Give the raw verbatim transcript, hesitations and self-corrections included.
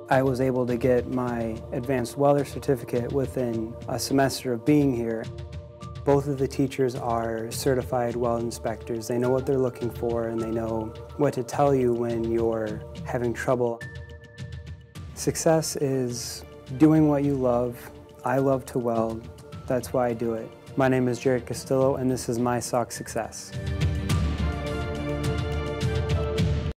I was able to get my advanced welder certificate within a semester of being here. Both of the teachers are certified weld inspectors. They know what they're looking for and they know what to tell you when you're having trouble. Success is doing what you love. I love to weld. That's why I do it. My name is Jared Castillo and this is my Sauk Success.